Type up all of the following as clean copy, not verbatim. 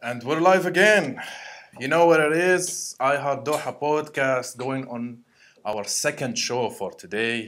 And we're live again. You know what it is? I Heart Doha podcast going on our second show for today.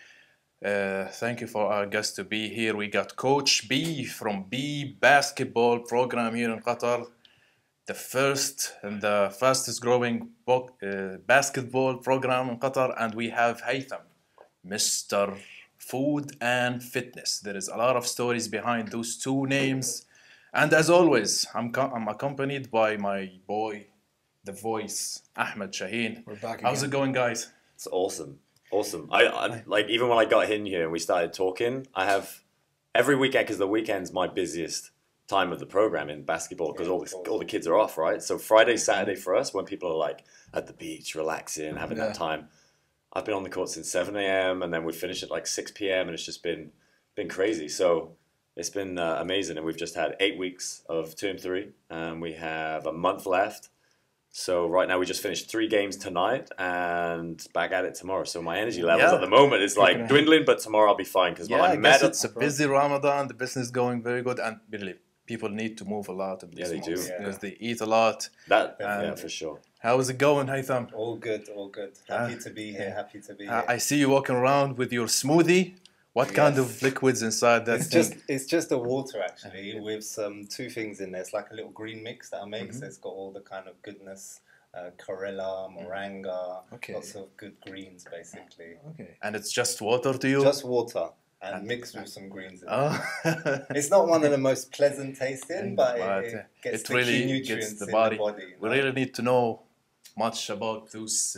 Thank you for our guest to be here. We got Coach B from B Basketball Program here in Qatar, the first and the fastest growing basketball program in Qatar. And we have Haytham, Mr. Food and Fitness. There is a lot of stories behind those two names. And as always, I'm accompanied by my boy, the voice, Ahmed Shaheen. We're back How's again. it going, guys? It's awesome. Awesome. I like, even when I got in here and we started talking, I have every weekend, because the weekend's my busiest time of the program in basketball, because all the kids are off, right? So Friday, Saturday for us, when people are like at the beach, relaxing, having that time, I've been on the court since 7 a.m. and then we finish at like 6 p.m. and it's just been crazy. So it's been amazing, and we've just had 8 weeks of Term 3, and we have a month left. So right now we just finished 3 games tonight and back at it tomorrow. So my energy levels at the moment is like dwindling, but tomorrow I'll be fine because I guess it's a busy Ramadan. The business is going very good, and really, people need to move a lot in these they do. because they eat a lot. Yeah, for sure. How is it going, Haytham? All good, all good. Happy to be here, happy to be here. I see you walking around with your smoothie. What kind of liquids inside that thing? It's just a water, actually, with two things in there. It's like a little green mix that I make, so it's got all the kind of goodness, chlorella, moringa, lots of good greens, basically. Okay. And it's just water to you? Just water. And mixed with some greens in it. It's not one of the most pleasant tasting, but it gets the really key nutrients gets the in body. the body. We really need to know much about those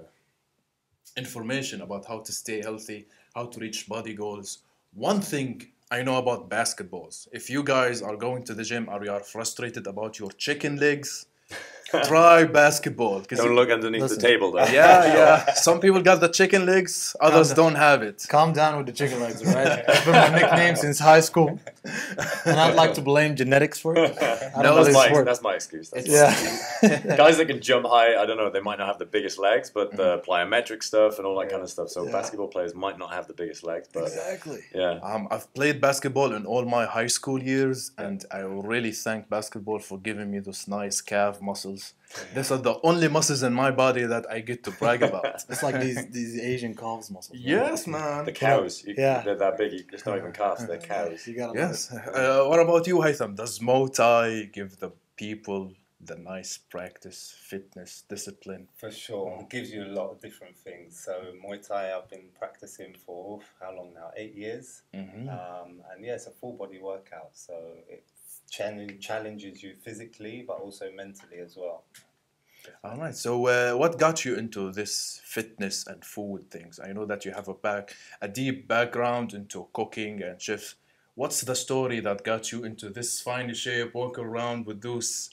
information about how to stay healthy, how to reach body goals. One thing I know about basketballs, if you guys are going to the gym or you are frustrated about your chicken legs, try basketball. Don't look underneath the table, though. Yeah. Some people got the chicken legs, others don't have it. Calm down with the chicken legs, right? That's been my nickname since high school. And I'd like to blame genetics for it. That's my excuse. Yeah. Guys that can jump high, I don't know, they might not have the biggest legs, but the plyometric stuff and all that kind of stuff. So basketball players might not have the biggest legs, but exactly. Yeah. I've played basketball in all my high school years, and I really thank basketball for giving me those nice calf muscles. These are the only muscles in my body that I get to brag about. It's like these Asian calves muscles. Right? Yes, man. The cows. They're that big. It's not even calves. They're cows. Yes. What about you, Haytham? Does Muay Thai give the people the nice practice, fitness, discipline? For sure. It gives you a lot of different things. So Muay Thai I've been practicing for, how long now? 8 years. And yeah, it's a full body workout. So it challenges you physically, but also mentally as well. All right. So what got you into this fitness and food things? I know that you have a deep background into cooking and chefs. What's the story that got you into this fine shape, walking around with those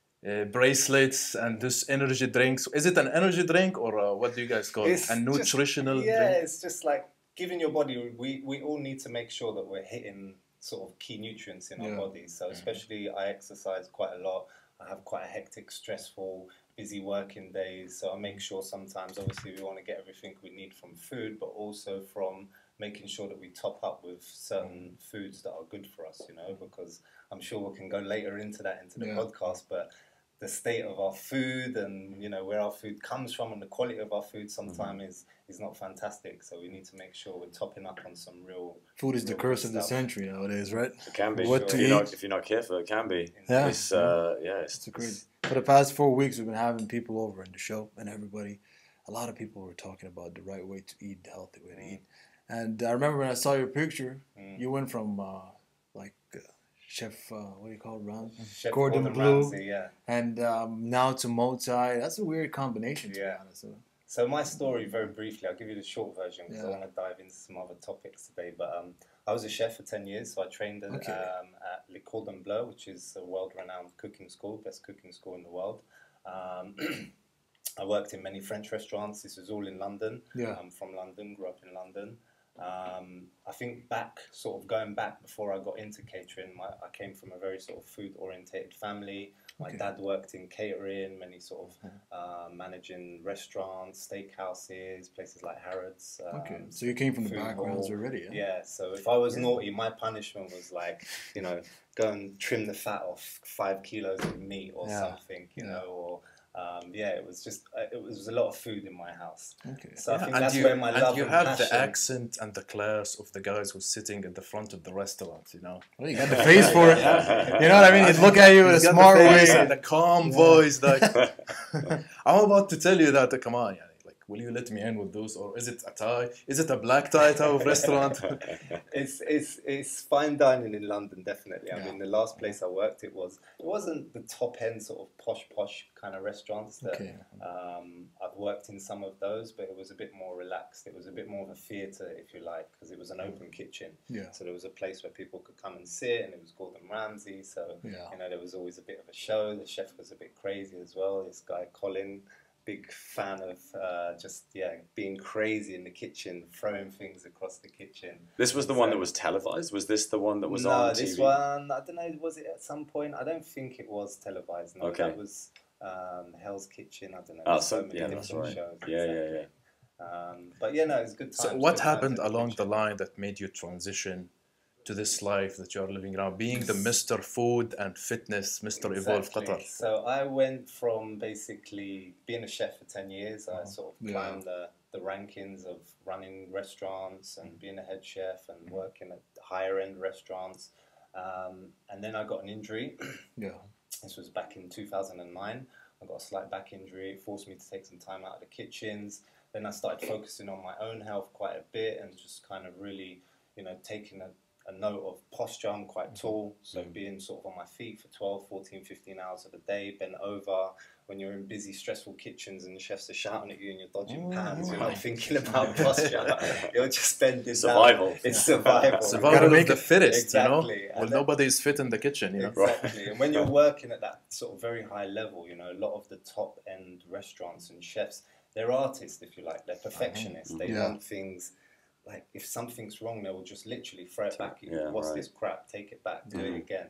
bracelets and this energy drinks? Is it an energy drink or what do you guys call it? A nutritional drink? Yeah, it's just like giving your body, we all need to make sure that we're hitting sort of key nutrients in our bodies. So especially I exercise quite a lot. I have quite a hectic, stressful, busy working days. So I make sure sometimes, obviously, we want to get everything we need from food, but also from making sure that we top up with certain foods that are good for us, you know, because I'm sure we can go later into the podcast, but the state of our food and, you know, where our food comes from and the quality of our food sometimes is not fantastic. So we need to make sure we're topping up on some real... Food is the curse of the century nowadays, right? It can be. What to eat? If you're not careful, it can be. Yeah. It's crazy. For the past 4 weeks, we've been having people over in the show, and a lot of people were talking about the right way to eat, the healthy way to eat. And I remember when I saw your picture, you went from Chef, what do you call it, Chef Gordon Blue, Ramsay, yeah. and now to Muay Thai. That's a weird combination, to be honest. So my story, very briefly, I'll give you the short version because I want to dive into some other topics today. But I was a chef for 10 years, so I trained at Le Cordon Bleu, which is a world-renowned cooking school, best cooking school in the world. I worked in many French restaurants. This was all in London. I'm from London, grew up in London. I think sort of going back before I got into catering, I came from a very sort of food-orientated family. My dad worked in catering, many sort of managing restaurants, steakhouses, places like Harrods. So you came from the Food backgrounds hall. already, Yeah, so if I was naughty, my punishment was like, go and trim the fat off 5 kilos of meat or something, you know, or it was just it was a lot of food in my house. So I think that's where my love and have passion. the accent and the class of the guys who's sitting at the front of the restaurant, you know. Well, you got the face for it. You know what I mean? He'd look at you with a smart way. The calm voice, like I'm about to tell you that. Come on, yeah. Will you let me in with those, or is it a tie? Is it a black tie type of restaurant? It's fine dining in London, definitely. I mean, the last place I worked, it wasn't the top end sort of posh kind of restaurants. That, I've worked in some of those, but it was a bit more relaxed. It was a bit more of a theatre, if you like, because it was an open kitchen. So there was a place where people could come and sit, and it was Gordon Ramsay. So there was always a bit of a show. The chef was a bit crazy as well. This guy Colin. Big fan of being crazy in the kitchen, throwing things across the kitchen. This was the one that was televised? Was this the one that was on TV? No, this one, I don't know, was it at some point? I don't think it was televised. No, that was Hell's Kitchen, I don't know. So many different shows. Yeah. But no, it was good time. So what happened along the line that made you transition to this life that you're living now, being the Mr. Food and Fitness, Mr. Evolve Qatar? So I went from basically being a chef for 10 years. I sort of climbed the rankings of running restaurants and being a head chef and working at higher end restaurants. And then I got an injury. This was back in 2009. I got a slight back injury. It forced me to take some time out of the kitchens. Then I started focusing on my own health quite a bit and just kind of really, taking a note of posture. I'm quite tall, so being sort of on my feet for 12, 14, 15 hours of a day, bent over. When you're in busy, stressful kitchens and the chefs are shouting at you and you're dodging pans, you're not thinking about posture. You're just bending survival. down. It's survival. Survival of the fittest, exactly. Well, nobody's fit in the kitchen, Exactly. And when you're working at that sort of very high level, a lot of the top-end restaurants and chefs, they're artists, if you like. They're perfectionists. They want things... Like, if something's wrong, they will just literally throw it back at you. What's this crap? Take it back, do it again.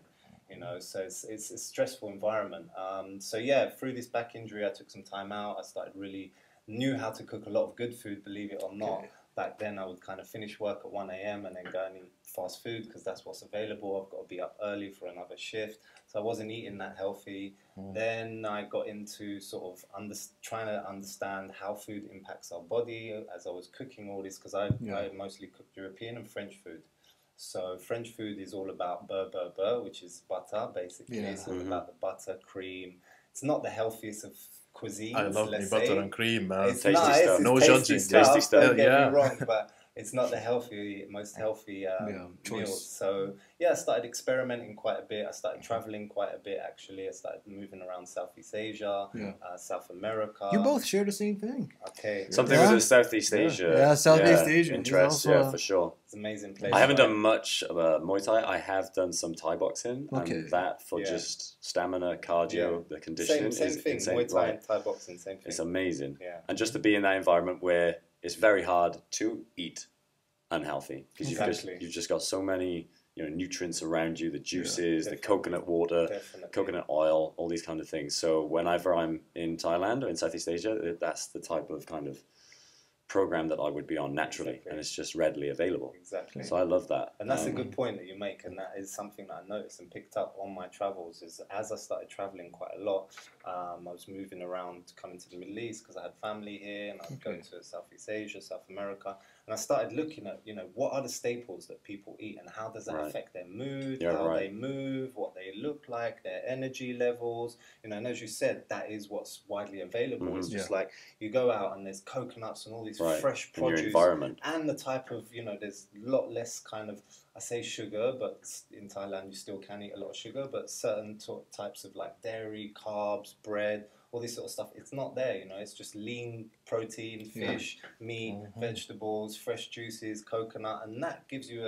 So it's a stressful environment. Through this back injury, I took some time out. I knew how to cook a lot of good food, believe it or not. Back then, I would kind of finish work at 1 a.m. and then go and eat fast food because that's what's available. I've got to be up early for another shift. So I wasn't eating that healthy. Then I got into sort of trying to understand how food impacts our body as I was cooking all this, because I mostly cooked European and French food. So French food is all about beurre, which is butter, basically. It's all about the butter, cream. It's not the healthiest of cuisines. I love me butter and cream, man. It's tasty nice, stuff. No tasty judging. Tasty stuff. Don't get me Yeah. wrong, but it's not the most healthy meals. So I started experimenting quite a bit. I started traveling quite a bit, actually. I started moving around Southeast Asia, South America. You both share the same thing. Okay. Something with the Southeast Asia. Yeah, Southeast Asia. Interest, for sure. It's an amazing place. I haven't done much of Muay Thai. I have done some Thai boxing, and that for just stamina, cardio, the conditioning same is thing. insane. Muay Thai and Thai boxing, same thing. It's amazing. Yeah. And just to be in that environment where it's very hard to eat unhealthy because you've just got so many nutrients around you, the juices, the coconut water, coconut oil, all these kind of things. So whenever I'm in Thailand or in Southeast Asia, that's the type of kind of program that I would be on naturally, and it's just readily available. Exactly. So I love that. And that's a good point that you make, and that is something that I noticed and picked up on my travels. Is as I started traveling quite a lot, I was moving around, coming to the Middle East because I had family here, and I'd go to Southeast Asia, South America, and I started looking at what are the staples that people eat, and how does that affect their mood, how they move, what they look like, their energy levels. And as you said, that is what's widely available. It's just like you go out and there's coconuts and all these fresh produce, your environment, and the type of there's a lot less kind of, I say sugar, but in Thailand you still can eat a lot of sugar, but certain types of like dairy, carbs, bread, all this sort of stuff, it's not there. It's just lean protein, fish, meat, vegetables, fresh juices, coconut, and that gives you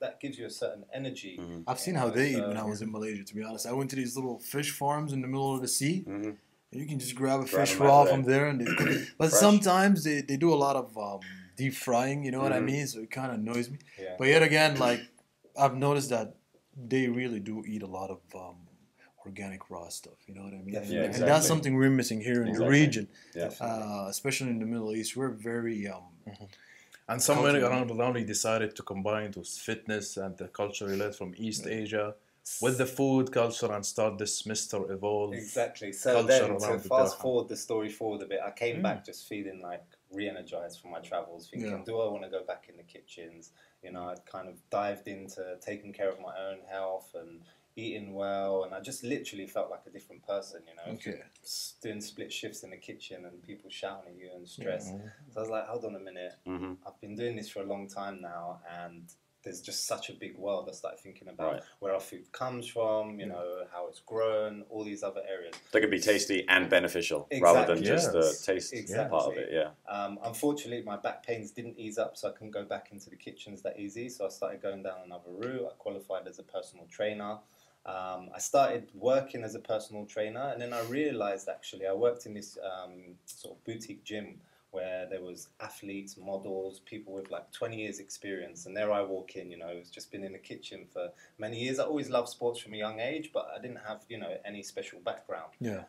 a certain energy. I've seen how they eat when I was in Malaysia, to be honest. I went to these little fish farms in the middle of the sea. You can just grab a fish raw from there and they cook it. But sometimes they do a lot of deep frying. You know what I mean? So it kind of annoys me. Yeah. But yet again, like I've noticed that they really do eat a lot of organic raw stuff. You know what I mean? Definitely. Yeah, And exactly. that's something we're missing here in the Exactly. region, Yeah. especially in the Middle East. We're very And somewhere Culture. around we decided to combine those fitness and the culture we learned from East Asia with the food culture and start this Mr. Evolve. Exactly. So culture then, around to the fast Doha. forward the story forward a bit, I came back just feeling like re-energized from my travels, thinking, Yeah. do I want to go back in the kitchens? You know, I'd kind of dived into taking care of my own health and eating well, and I just literally felt like a different person, you know, Okay. doing split shifts in the kitchen and people shouting at you and stress. So I was like, hold on a minute, I've been doing this for a long time now, and there's just such a big world. I started thinking about Right. where our food comes from, you know, how it's grown, all these other areas. They could be tasty and beneficial rather than Exactly. just the Yes. taste Exactly. part of it. Yeah. Unfortunately, my back pains didn't ease up, so I couldn't go back into the kitchens that easy. So I started going down another route. I qualified as a personal trainer. I started working as a personal trainer, and then I realized actually I worked in this sort of boutique gym where there was athletes, models, people with like 20 years experience, and there I walk in, you know, it's just been in the kitchen for many years. I always loved sports from a young age, but I didn't have, you know, any special background. Yeah.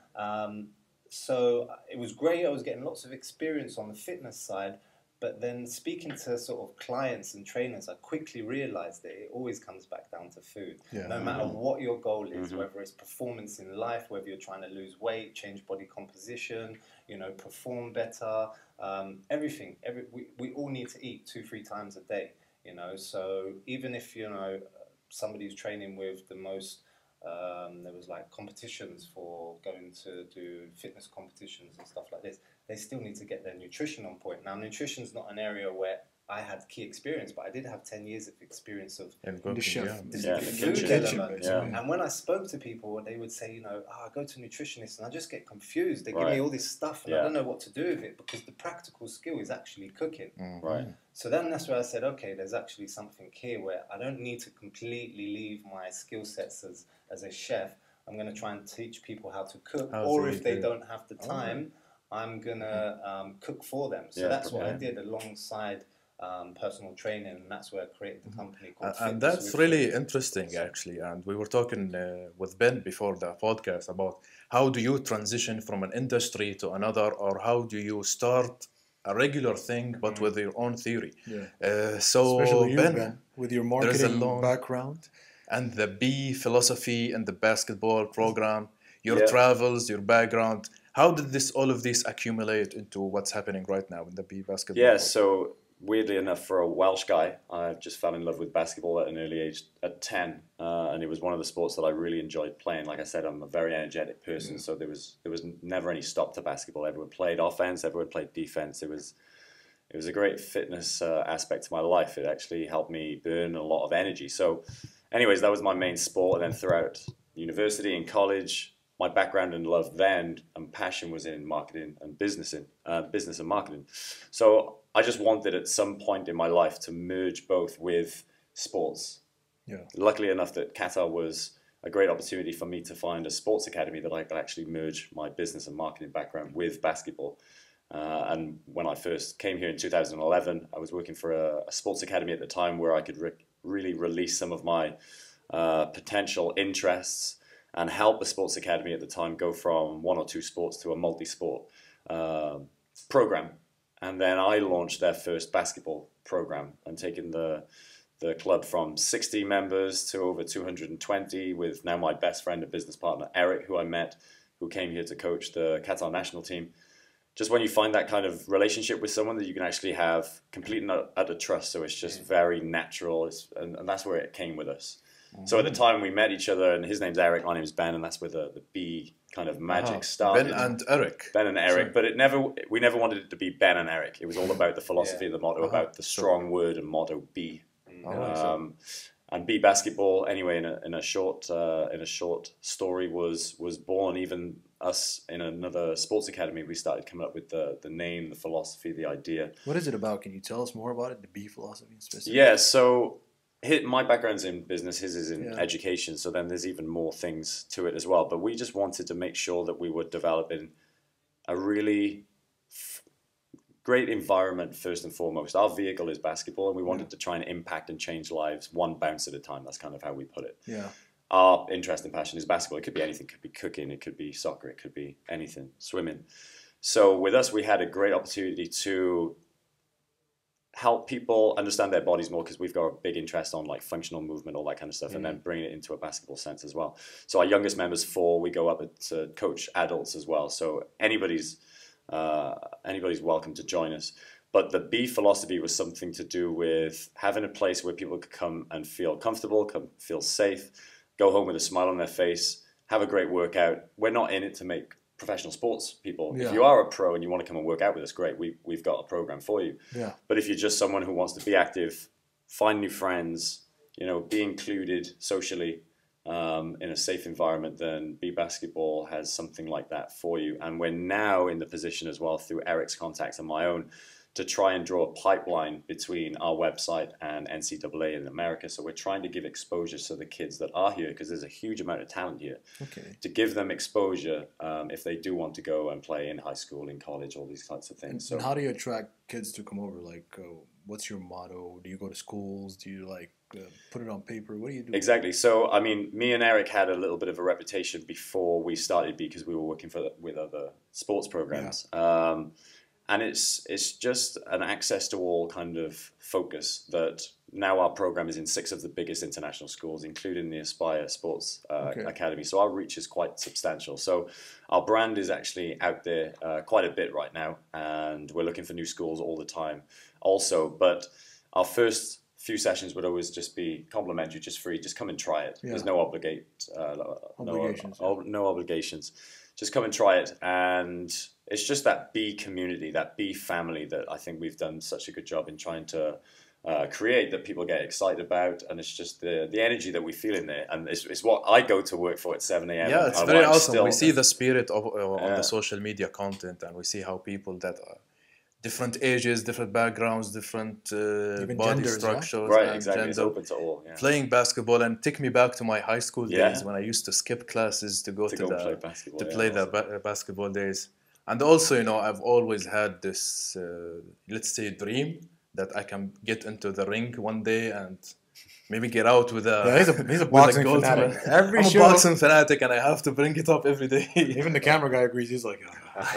So it was great. I was getting lots of experience on the fitness side, but then speaking to sort of clients and trainers, I quickly realized that it always comes back down to food. Yeah. No matter what your goal is, whether it's performance in life, whether you're trying to lose weight, change body composition, you know, perform better, everything. We all need to eat 2-3 times a day, you know. So even if, you know, somebody's training with the most there was like competitions for going to do fitness competitions and stuff like this. They still need to get their nutrition on point. Now, nutrition's not an area where I had key experience, but I did have 10 years of experience of And The cooking, chef. yeah. the Yeah, food kitchen. element. Yeah. And when I spoke to people, they would say, you know, I go to nutritionists and I just get confused. They give Right. me all this stuff and I Yeah. don't know what to do with it because the practical skill is actually cooking. Right. So then that's where I said, okay, there's actually something here where I don't need to completely leave my skill sets as a chef. I'm going to try and teach people how to cook, How or to if eat they it. don't have the time, I'm going to cook for them. So Yeah, that's what I prepare. did alongside personal training, and that's where I created the company called And Fitness that's with really Food. interesting, actually. And we were talking with Ben before the podcast about how do you transition from an industry to another, or how do you start a regular thing but with your own theory. Yeah. So Especially you, Ben, Ben, with your there is a marketing long background. and the B philosophy and the basketball program, your Yeah. travels, your background. How did all of this accumulate into what's happening right now in the B basketball? Yeah, so weirdly enough, for a Welsh guy, I just fell in love with basketball at an early age, at 10, and it was one of the sports that I really enjoyed playing. Like I said, I'm a very energetic person, so there was never any stop to basketball. Everyone played offense, everyone played defense. It was a great fitness aspect to my life. It actually helped me burn a lot of energy. So, anyways, that was my main sport. And then throughout university and college, my background and love then and passion was in marketing and business and marketing. So I just wanted at some point in my life to merge both with sports. Yeah. Luckily enough that Qatar was a great opportunity for me to find a sports academy that I could actually merge my business and marketing background with basketball. And when I first came here in 2011, I was working for a sports academy at the time where I could really release some of my potential interests and help the sports academy at the time go from 1 or 2 sports to a multi-sport program. And then I launched their first basketball program and taken the club from 60 members to over 220 with now my best friend and business partner, Eric, who I met, who came here to coach the Qatar national team. Just when you find that kind of relationship with someone that you can actually have complete and utter trust, so it's just very natural, and that's where it came with us. So at the time we met each other, and his name's Eric, my name's Ben, and that's where the B kind of magic started. Ben and Eric. Ben and Eric, but we never wanted it to be Ben and Eric. It was all about the philosophy of the motto, about the strong word and motto B. And B basketball, anyway, in a short story, was born. Even us in another sports academy, we started coming up with the name, the philosophy, the idea. What is it about? Can you tell us more about it? The B philosophy in specific? Yeah, so my background's in business, his is in Yeah. education, so then there's even more things to it as well. But we just wanted to make sure that we were developing a really great environment first and foremost. Our vehicle is basketball, and we wanted to try and impact and change lives one bounce at a time. That's kind of how we put it. Yeah. Our interest and passion is basketball. It could be anything. It could be cooking. It could be soccer. It could be anything. Swimming. So with us, we had a great opportunity to help people understand their bodies more, because we've got a big interest on like functional movement, all that kind of stuff, and then bring it into a basketball sense as well. So our youngest members 4, we go up to coach adults as well. So anybody's welcome to join us. But the B philosophy was something to do with having a place where people could come and feel comfortable, feel safe, go home with a smile on their face, have a great workout. We're not in it to make professional sports people. Yeah. If you are a pro and you want to come and work out with us, great. We've got a program for you. Yeah. But if you're just someone who wants to be active, find new friends, be included socially in a safe environment, then B Basketball has something like that for you. And we're now in the position as well, through Eric's contacts and my own, to try and draw a pipeline between our website and NCAA in America. So we're trying to give exposure to the kids that are here, because there's a huge amount of talent here. Okay. To give them exposure if they do want to go and play in high school, in college, all these types of things. And how do you attract kids to come over? Like, what's your motto? Do you go to schools? Do you put it on paper? What do you do? Exactly. So, I mean, me and Eric had a little bit of a reputation before we started, because we were working with other sports programs. Yeah. And it's just an access to all kind of focus that now our program is in 6 of the biggest international schools, including the Aspire Sports Academy. So our reach is quite substantial. So our brand is actually out there quite a bit right now, and we're looking for new schools all the time also. But our first few sessions would always just be complimentary, just free. Just come and try it. Yeah. There's no no obligations. Just come and try it. And it's just that B community, that B family that I think we've done such a good job in trying to create, that people get excited about. And it's just the energy that we feel in there. And it's what I go to work for at 7 a.m. Yeah, it's very awesome. We see the spirit on the social media content, and we see how people that are different ages, different backgrounds, different body genders, structures. Right, exactly. It's open to all. Yeah. Playing basketball, and take me back to my high school days when I used to skip classes to go play basketball. The basketball days. And also, I've always had this, let's say, dream that I can get into the ring one day and maybe get out with a... Yeah, he's a boxing fanatic. I'm a boxing fanatic, and I have to bring it up every day. Even the camera guy agrees. He's like,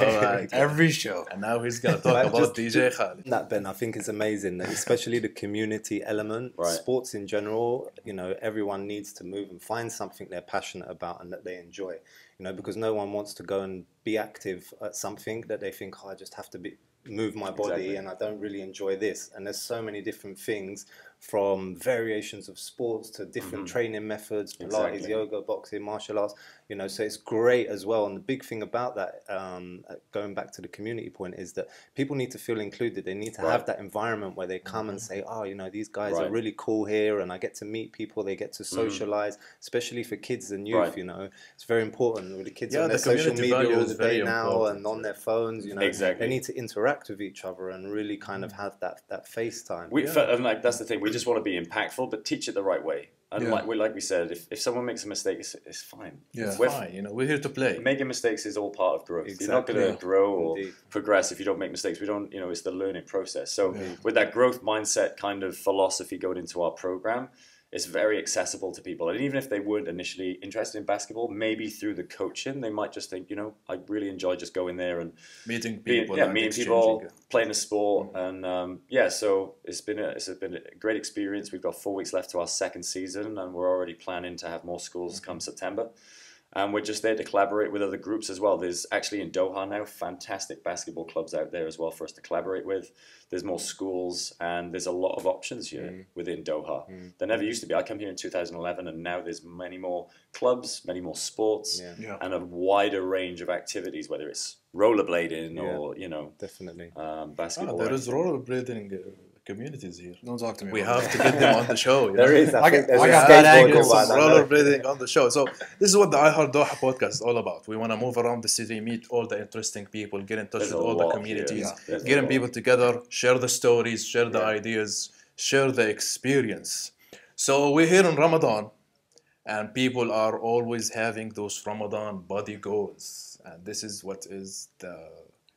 every show. And now he's going to talk about DJ Khaled. That, Ben, I think is amazing, especially the community element. Right. Sports in general, everyone needs to move and find something they're passionate about and that they enjoy. Because no one wants to go and be active at something that they think, I just have to move my body and I don't really enjoy this. And there's so many different things, from variations of sports to different training methods, Pilates, yoga, boxing, martial arts, so it's great as well. And the big thing about that, going back to the community point, is that people need to feel included. They need to have that environment where they come and say, these guys are really cool here, and I get to meet people, they get to socialize, especially for kids and youth, it's very important. With the kids on their social media all the day now and on their phones, they need to interact with each other and really kind of have that FaceTime. And that's the thing. We just want to be impactful, but teach it the right way. And like we said, if someone makes a mistake, it's fine. Yeah, it's fine. We're here to play. Making mistakes is all part of growth. Exactly. You're not going to grow or progress if you don't make mistakes. We don't, it's the learning process. So with that growth mindset kind of philosophy going into our program, it's very accessible to people. And even if they weren't initially interested in basketball, maybe through the coaching, they might just think, I really enjoy just going there and meeting people, playing a sport. And so it's been a great experience. We've got 4 weeks left to our second season, and we're already planning to have more schools come September. And we're just there to collaborate with other groups as well. There's actually in Doha now fantastic basketball clubs out there as well for us to collaborate with. There's more schools, and there's a lot of options here within Doha. There never used to be. I come here in 2011, and now there's many more clubs, many more sports, and a wider range of activities, whether it's rollerblading or, definitely basketball. There is rollerblading communities here. Don't talk to me. We have to get them on the show. There is. I got that angle. Rollerblading on the show. So this is what the iHeart Doha podcast is all about. We want to move around the city, meet all the interesting people, get in touch with all the communities, getting people together, share the stories, share the ideas, share the experience. So we're here in Ramadan, and people are always having those Ramadan body goals, and this is what is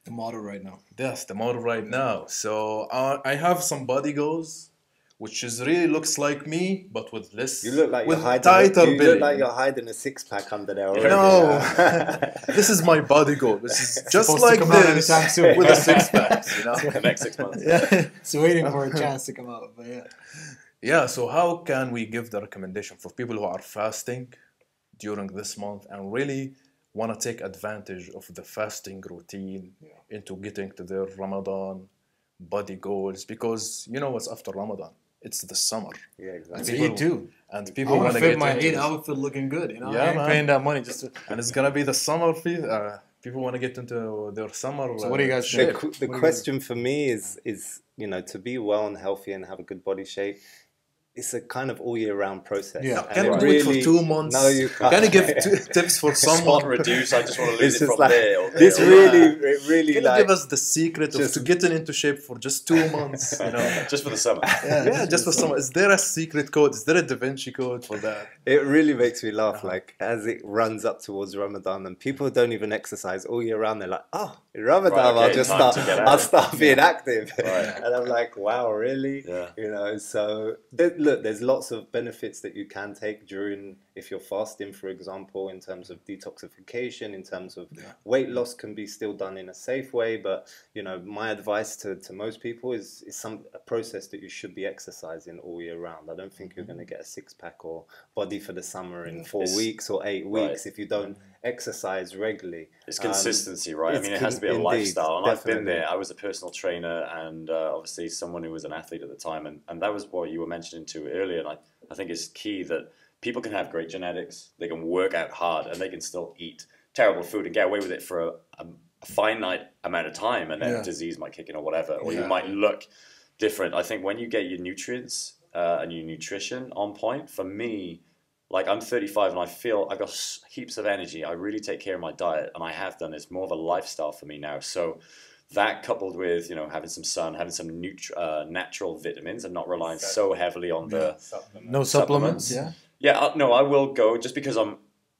The model right now. That's the model right now. So I have some body goals, which is really looks like me, but with less, You look like with you're hiding. tighter You belly. look like you're hiding a six-pack under there already. No, this is my body goal. This is just supposed to like come out this anytime soon. with a six pack. You know. The next 6 months. Yeah, it's waiting for a chance to come out. But yeah, Yeah. So how can we give the recommendation for people who are fasting during this month and really want to take advantage of the fasting routine into getting to their Ramadan body goals? Because you know what's after Ramadan? It's the summer. Yeah, exactly. it's People- Eid too. And I people want want to to fit get my into Eid this. outfit looking good. You know, Yeah, I ain't man. paying that money just to. And it's gonna be the summer. People want to get into their summer. So what do you guys shape. think? The What do you question for me is you know, to be well and healthy and have a good body shape, it's a kind of all year round process. Yeah. And Can it we do it for really- 2 months? No, you can't. Can you give tips for Spot someone? reduce. I just want to lose It's it just from like there. Or this there or really, there. it really Can you like give us the secret of just- to getting into shape for just 2 months? You know, just for the summer. yeah, just for someone. Is there a secret code? Is there a Da Vinci code for that? it really makes me laugh. Uh-huh. Like as it runs up towards Ramadan, and people don't even exercise all year round. They're like, oh, in Ramadan, Right, okay, I'll just time start. to get I'll active. start being active. Right. And I'm like, wow, really? Yeah. You know. So look, there's lots of benefits that you can take during if you're fasting, for example, in terms of detoxification, in terms of weight loss can be still done in a safe way. But you know, my advice to most people is a process that you should be exercising all year round. I don't think you're going to get a six pack or body for the summer in 4 It's- weeks or 8 right. weeks if you don't exercise regularly. It's consistency, right? I it's mean, it has to be a indeed, lifestyle. And I've been definitely. there. I was a personal trainer and obviously someone who was an athlete at the time. And that was what you were mentioning too earlier. And I think it's key that people can have great genetics, they can work out hard, and they can still eat terrible food and get away with it for a finite amount of time. And then Yeah. disease might kick in or whatever. Or you Yeah. might look different. I think when you get your nutrients and your nutrition on point, for me, like I'm 35 and I feel I've got heaps of energy. I really take care of my diet, and I have done. It's more of a lifestyle for me now. So that coupled with having some sun, having some natural vitamins, and not relying so heavily on the No supplements. Supplements. Yeah. no, I will go just because I'm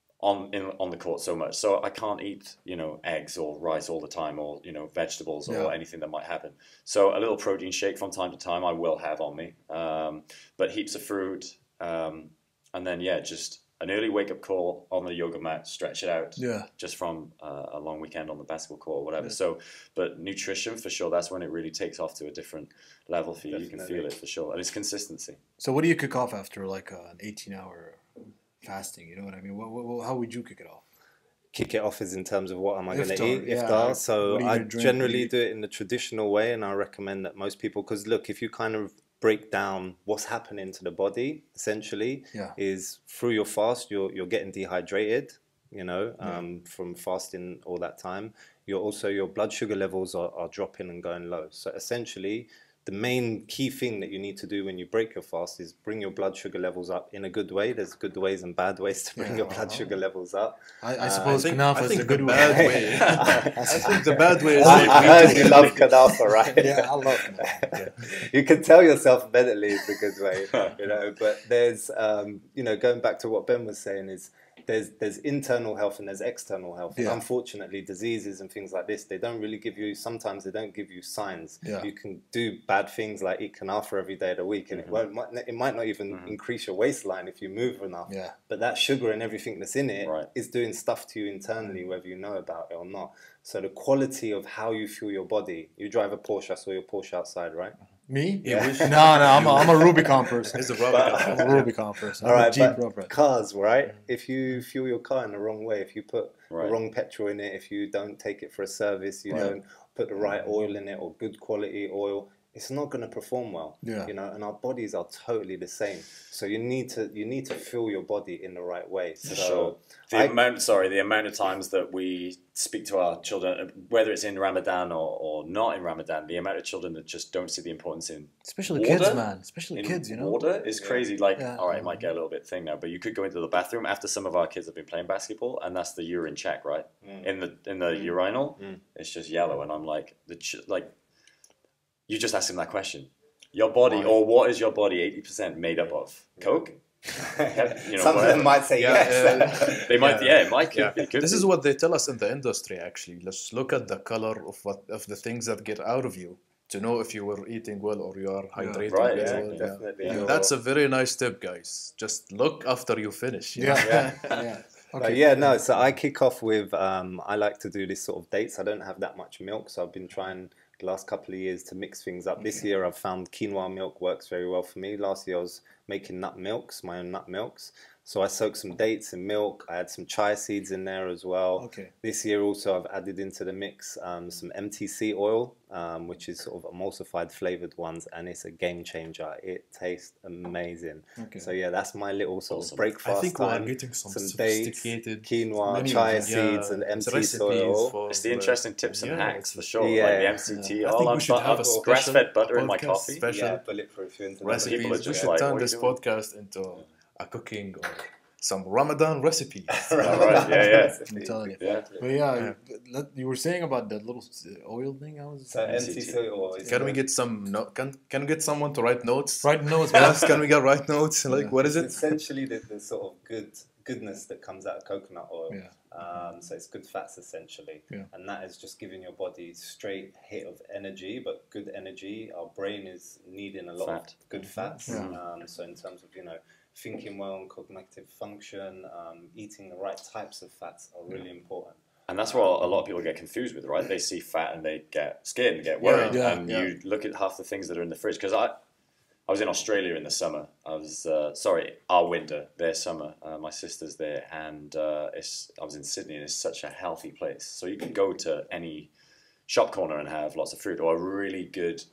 on the court so much. So I can't eat eggs or rice all the time, or vegetables Yeah. or anything that might happen. So a little protein shake from time to time I will have on me, but heaps of fruit. And then, just an early wake-up call on the yoga mat, stretch it out Yeah. just from a long weekend on the basketball court or whatever. So, but nutrition, for sure, that's when it really takes off to a different level for you. You can feel it, for sure. And it's consistency. So what do you kick off after like an 18-hour fasting? You know what I mean? How would you kick it off? Kick it off is in terms of what am I going to Iftar, eat? yeah. Iftar. What So are you I gonna drink? generally What do do it in the traditional way, and I recommend that most people, because look, if you kind of break down what's happening to the body, essentially, Yeah. is through your fast, you're getting dehydrated, from fasting all that time. Your blood sugar levels are dropping and going low. So essentially, the main key thing that you need to do when you break your fast is bring your blood sugar levels up in a good way. There's good ways and bad ways to bring Yeah. your blood sugar levels up. I suppose I kanafa is think the good the way. bad way. I think the bad way is I heard you love kanafa, right? Yeah, I love kanafa. You can tell yourself mentally it's a good way, But there's, going back to what Ben was saying is there's internal health and there's external health. And Yeah. unfortunately, diseases and things like this, they don't really give you. Sometimes they don't give you signs. Yeah. You can do bad things like eat kanafa every day of the week, and it might not even increase your waistline if you move enough. Yeah. But that sugar and everything that's in it is Right. doing stuff to you internally, whether you know about it or not. So the quality of how you feel your body. You drive a Porsche. I saw your Porsche outside, right? Me? Yeah. No, I'm a Rubicon person. It's a rubber. I'm a Rubicon person. All I'm a right, Jeep but rubber. cars, right? If you fuel your car in the wrong way, if you put the Right. wrong petrol in it, if you don't take it for a service, you don't put the right oil in it or good quality oil, it's not going to perform well. Yeah. And our bodies are totally the same. So you need to fuel your body in the right way. So Sure. The amount of times that we speak to our children, whether it's in Ramadan or not in Ramadan, the amount of children that just don't see the importance in Especially water? kids, man. Especially in kids, water is crazy. Like, Yeah. all right, it might get a little bit thing now, but you could go into the bathroom after some of our kids have been playing basketball, and that's the urine check, right? In the urinal, it's just yellow, and I'm like, you just ask him that question. Your body, or what is your body 80% made up of? Coke? You know, Some of whatever. them might say yes. They might, Yeah. it might could Yeah, be. Could this be. is what they tell us in the industry. Actually, let's look at the color of the things that get out of you to know if you were eating well or you are hydrating Right, well. exactly. Yeah. Definitely. And You're- that's a very nice tip, guys. Just look after you finish. you know? Yeah. Yeah. Okay. Yeah, no, so I kick off with, I like to do this sort of dates. I don't have that much milk, so I've been trying the last couple of years to mix things up. This year I've found quinoa milk works very well for me. Last year I was making nut milks, my own nut milks. So I soaked some dates in milk. I had some chia seeds in there as well. Okay. This year also I've added into the mix some MTC oil, which is sort of emulsified flavored ones, and it's a game changer. It tastes amazing. Okay. So yeah, that's my little sort Awesome. of breakfast I think we are time. getting some dates, sophisticated quinoa, many chia of seeds, and it's MT recipes oil. for It's the interesting tips and hacks for sure. Yeah. Like the MCT. I all think I'm we should have a grass special fed butter in my podcast coffee. special Yeah, bulletproof into recipes. People are We just should like, turn what are this you doing? podcast into a cooking or some Ramadan recipes. All right, yeah. I'm telling you. Yeah. But yeah, you were saying about that little oil thing. I was So MTC oil is Can we get some? Can we get someone to write notes? right. No, it's Yes, can we get write notes? Like, what is it's it? essentially the sort of goodness that comes out of coconut oil. Yeah. So it's good fats essentially, Yeah. and that is just giving your body straight hit of energy, but good energy. Our brain is needing a lot Fat. of good fats. Yeah. So in terms of thinking well and cognitive function, eating the right types of fats are really important. And that's what a lot of people get confused with, right? They see fat and they get scared and get worried. Yeah, and yeah. you look at half the things that are in the fridge. Because I was in Australia in the summer. I was, our winter, their summer. My sister's there. And I was in Sydney, and it's such a healthy place. So you can go to any shop corner and have lots of fruit, or a really good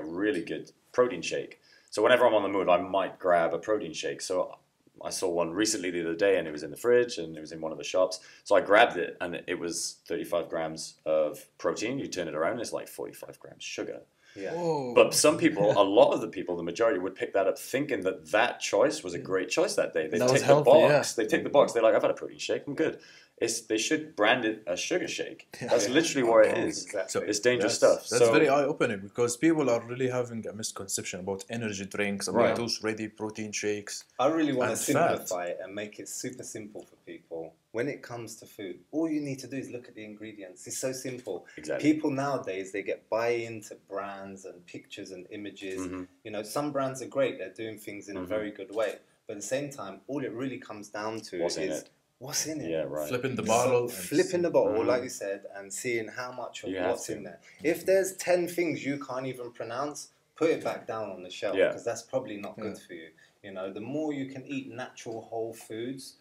protein shake. So whenever I'm on the mood, I might grab a protein shake. So I saw one recently the other day, and it was in the fridge, and it was in one of the shops. So I grabbed it, and it was 35 grams of protein. You turn it around, and it's like 45 grams sugar. Yeah. Whoa. But some people, a lot of the people, the majority, would pick that up thinking that choice was a great choice that day. They That was take the healthy, box. yeah. They take the box. They're like, I've had a protein shake. I'm good. They should brand it a sugar shake. That's literally what it is. Exactly. It's dangerous That's stuff. So, very eye-opening because people are really having a misconception about energy drinks, about Right. those ready protein shakes. I really want to And fat. simplify it and make it super simple for people. When it comes to food, all you need to do is look at the ingredients. It's so simple. Exactly. People nowadays, they get buy into brands and pictures and images. Mm-hmm. Some brands are great. They're doing things in a very good way. But at the same time, all it really comes down to What's in is it? what's in it. Yeah, right. Flipping the bottle. and Flipping the bottle, like you said, and seeing how much of You have what's to. in there. If there's 10 things you can't even pronounce, put it back down on the shelf Yeah. because that's probably not good for you. The more you can eat natural whole foods,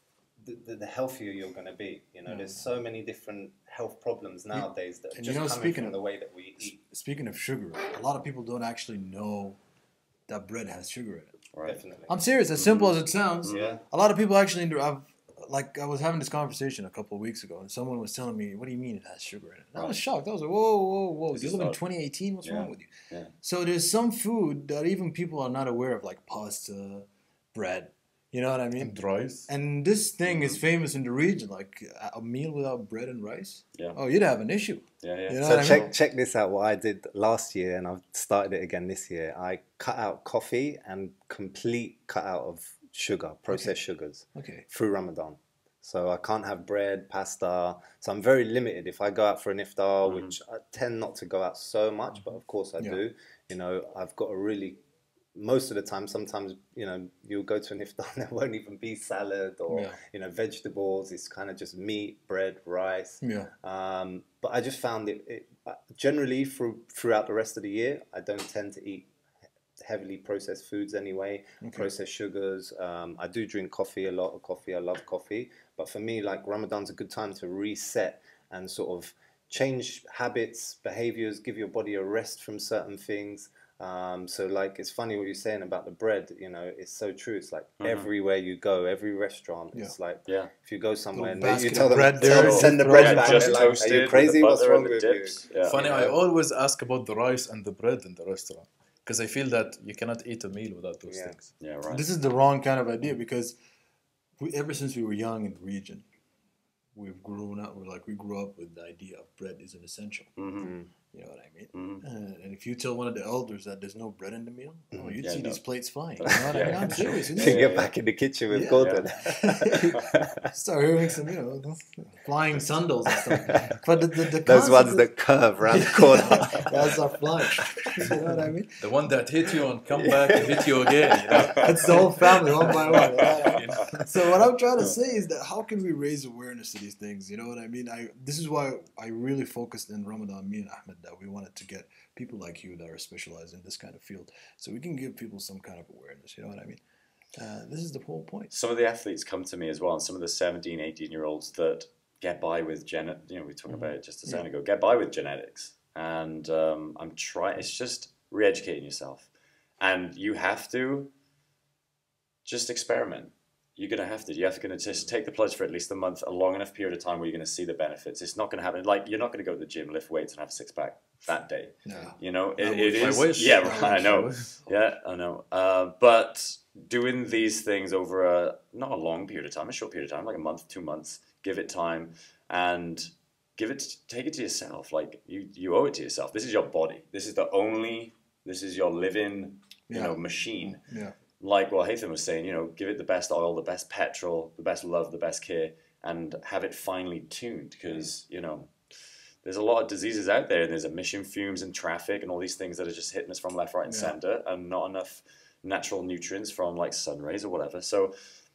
the healthier you're going to be. There's so many different health problems nowadays that are And just coming speaking from of- the way that we eat. Speaking of sugar, a lot of people don't actually know that bread has sugar in it. Right. Definitely. I'm serious. As simple as it sounds, Yeah. a lot of people actually. I was having this conversation a couple of weeks ago, and someone was telling me, "What do you mean it has sugar in it?" And I was shocked. I was like, "Whoa! This You is live in not- 2018. What's Yeah. wrong with you?" Yeah. So there's some food that even people are not aware of, like pasta, bread. You know what I mean? And rice. And this thing is famous in the region, like a meal without bread and rice. Yeah. Oh, you'd have an issue. Yeah. You know So what I mean? check this out. What I did last year, and I've started it again this year. I cut out coffee and complete cut out of sugar, processed sugars, Okay. through Ramadan. So I can't have bread, pasta. So I'm very limited. If I go out for an iftar, which I tend not to go out so much, but of course I do. I've got a really, most of the time, sometimes, you'll go to an iftar and there won't even be salad or, vegetables. It's kind of just meat, bread, rice. Yeah. But I just found it generally throughout the rest of the year, I don't tend to eat heavily processed foods anyway, processed sugars. I do drink coffee, a lot of coffee. I love coffee. But for me, like Ramadan's a good time to reset and sort of change habits, behaviors, give your body a rest from certain things. So like, it's funny what you're saying about the bread, it's so true. It's like everywhere you go, every restaurant, it's like, if you go somewhere and you basket tell of them, bread there, send the throw bread it back, just they're like, are toasted you with crazy? the What's butter wrong and the with you? dips. Yeah. Funny, I always ask about the rice and the bread in the restaurant because I feel that you cannot eat a meal without those things. Yeah, right. This is the wrong kind of idea because ever since we were young in the region, we grew up with the idea of bread is an essential. You know what I mean? Mm. And if you tell one of the elders that there's no bread in the meal, oh, you'd Yeah, see no. these plates flying. You know what I mean? I'm serious. To Isn't it? get back in the kitchen with Yeah. Gordon. Start hearing some, flying sandals and stuff. But the Those ones concept that curve around the corner. that's our flying. You know what I mean? The one that hit you and come back and hit you again, you know? It's the whole family, one by one. You know what I mean? So what I'm trying to say is that how can we raise awareness to these things? You know what I mean? This is why I really focused in Ramadan, me and Ahmed, that we wanted to get people like you that are specialized in this kind of field, so we can give people some kind of awareness. You know what I mean? This is the whole point. Some of the athletes come to me as well, and some of the 17, 18-year-olds that get by with we were talking about it just a second ago, get by with genetics. And I'm trying, it's just re-educating yourself. And you have to just experiment. You're going to have to. You have to just take the pledge for at least a month, a long enough period of time where you're going to see the benefits. It's not going to happen. Like, you're not going to go to the gym, lift weights, and have a six-pack that day. No. You know, it I is. wish. Yeah, I I know. wish. Yeah, I know. But doing these things over not a long period of time, a short period of time, like a month, 2 months, give it time and take it to yourself. Like, you owe it to yourself. This is your body. This is your living, machine. Yeah. Like what Haytham was saying, give it the best oil, the best petrol, the best love, the best care, and have it finely tuned because, there's a lot of diseases out there and there's emission fumes and traffic and all these things that are just hitting us from left, right, and center and not enough natural nutrients from like sun rays or whatever. So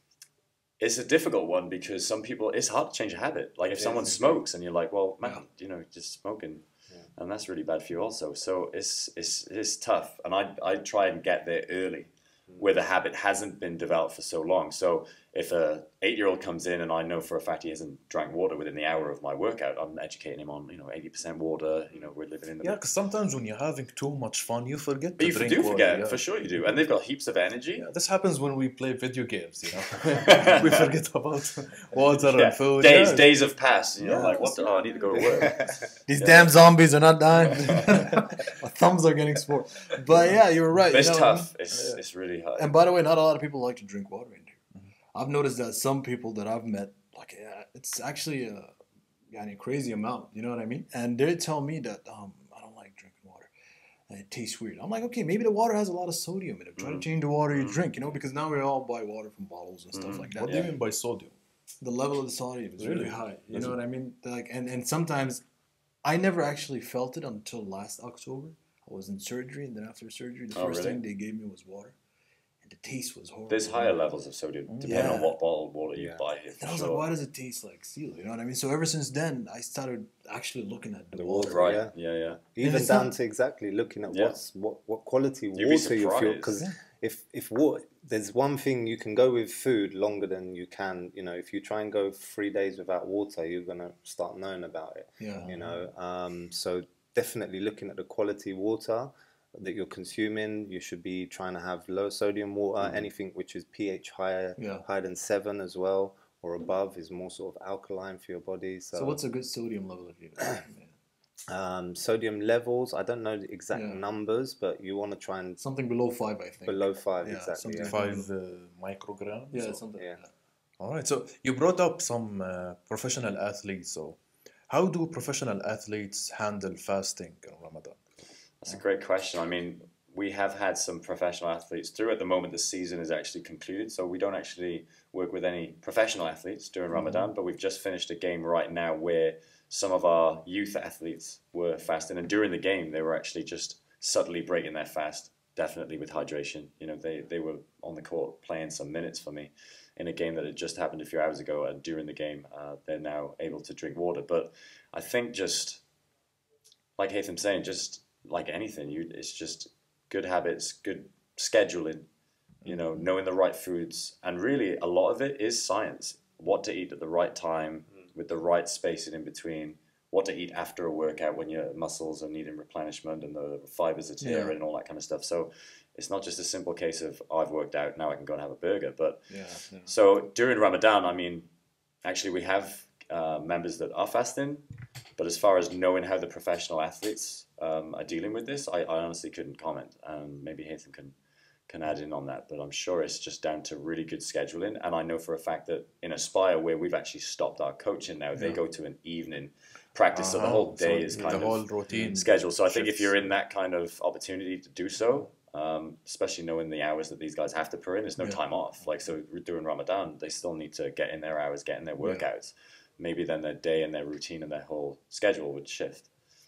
it's a difficult one because some people, it's hard to change a habit. Like if someone smokes and you're like, well, man, just smoking. And that's really bad for you also. So it's tough. And I try and get there early where the habit hasn't been developed for so long. So if a 8-year-old comes in and I know for a fact he hasn't drank water within the hour of my workout, I'm educating him on 80% water. We're living in the Yeah, because sometimes when you're having too much fun, you forget but to you drink do water. forget, Yeah. for sure you do. And they've got heaps of energy. Yeah, this happens when we play video games, We forget about water Yeah. and food. Days have passed. Yeah, Like, what? Oh, I need to go to work. These damn zombies are not dying. My thumbs are getting sore. But yeah, you were right. It's you know what I mean? tough. It's really hard. And by the way, not a lot of people like to drink water in here. I've noticed that some people that I've met, like, it's actually a crazy amount. You know what I mean? And they tell me that I don't like drinking water. And it tastes weird. I'm like, okay, maybe the water has a lot of sodium in it. Try to change the water you drink, because now we all buy water from bottles and stuff like that. What do you mean by sodium? The level of the sodium is really high. You know what I mean? Like, and sometimes I never actually felt it until last October. I was in surgery, and then after surgery, the first thing they gave me was water. The taste was horrible. There's higher levels of sodium depending on what bottled water you buy here. And I was like, why does it taste like seal? You know what I mean? So ever since then, I started actually looking at the water. Right. Yeah. Even down to exactly looking at what quality water you feel. Because if water, there's one thing you can go with food longer than you can. If you try and go 3 days without water, you're gonna start knowing about it. Yeah. So definitely looking at the quality water that you're consuming. You should be trying to have low sodium water. Anything which is pH higher than 7 as well or above is more sort of alkaline for your body. So what's a good sodium level if you sodium levels, I don't know the exact numbers, but you want to try and something below 5, I think. Below 5, exactly. 5 micrograms. Yeah, something. Yeah. All right. So you brought up some professional athletes. So how do professional athletes handle fasting in Ramadan? That's a great question. I mean, we have had some professional athletes through. At the moment, the season is actually concluded, so we don't actually work with any professional athletes during Ramadan, but we've just finished a game right now where some of our youth athletes were fasting, and during the game, they were actually just subtly breaking their fast, definitely with hydration. They were on the court playing some minutes for me in a game that had just happened a few hours ago, and during the game, they're now able to drink water. But I think just, like Haytham saying, just like anything, it's just good habits, good scheduling, knowing the right foods. And really, a lot of it is science. What to eat at the right time, with the right spacing in between, what to eat after a workout when your muscles are needing replenishment and the fibers are tearing and all that kind of stuff. So it's not just a simple case of, I've worked out, now I can go and have a burger. But so during Ramadan, I mean, actually we have members that are fasting, but as far as knowing how the professional athletes are dealing with this, I honestly couldn't comment. Maybe Haytham can can add in on that, but I'm sure it's just down to really good scheduling. And I know for a fact that in Aspire, where we've actually stopped our coaching now, they go to an evening practice, so the whole day is kind the whole of routine scheduled. So I think if shifts. you're in that kind of opportunity to do so, especially knowing the hours that these guys have to put in, there's no time off. Like, so during Ramadan, they still need to get in their hours, get in their workouts. Maybe then their day and their routine and their whole schedule would shift.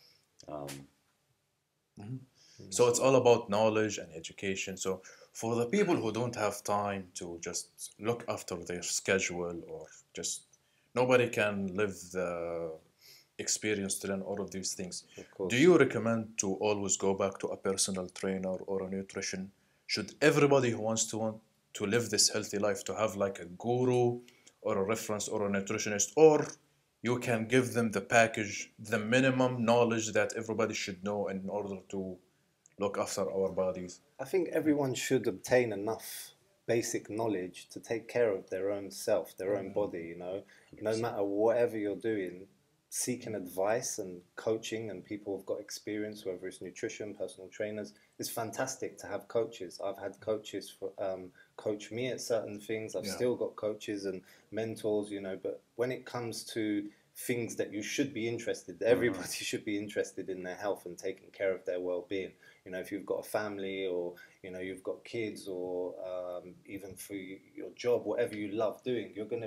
So it's all about knowledge and education. So for the people who don't have time to just look after their schedule, or just nobody can live the experience to learn all of these things, do you recommend to always go back to a personal trainer or a nutrition? Should everybody who wants to live this healthy life to have like a guru or a reference or a nutritionist, or you can give them the package, the minimum knowledge that everybody should know in order to look after our bodies? I think everyone should obtain enough basic knowledge to take care of their own self, their own body, you know. No matter whatever you're doing, seeking advice and coaching, and people who've got experience, whether it's nutrition, personal trainers, it's fantastic to have coaches. I've had coaches for, coach me at certain things. I've still got coaches and mentors, you know, but when it comes to things that you should be interested, everybody should be interested in their health and taking care of their well-being. You know, if you've got a family, or, you know, you've got kids, or even for your job, whatever you love doing, you're going